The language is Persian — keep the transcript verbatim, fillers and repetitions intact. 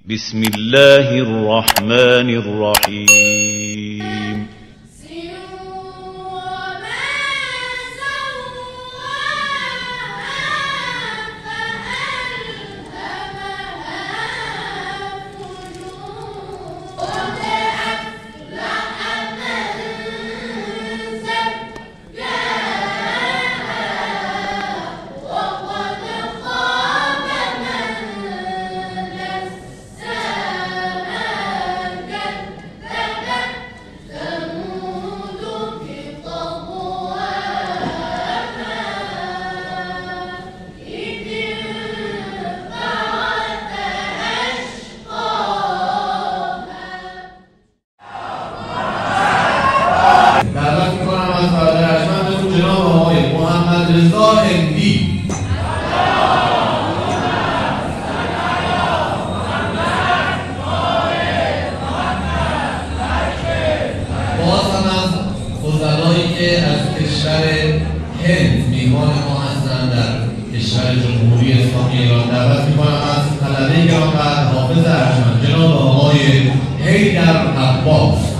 بسم الله الرحمن الرحيم که از کشور هند میهمان ما هستند در کشور جمهوری اسلامی ایران دعوت میکنم از طلبه گرامی حافظ ارجمند جناب آقای حیدر عباس.